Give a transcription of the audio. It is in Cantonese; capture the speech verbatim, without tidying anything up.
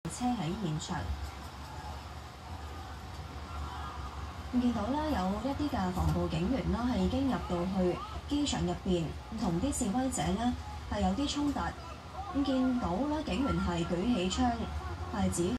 車喺現場。見到啦，有一啲嘅防暴警員啦，係已經入到去機場入邊，同啲示威者咧係有啲衝突。咁見到咧，警員係舉起槍，係指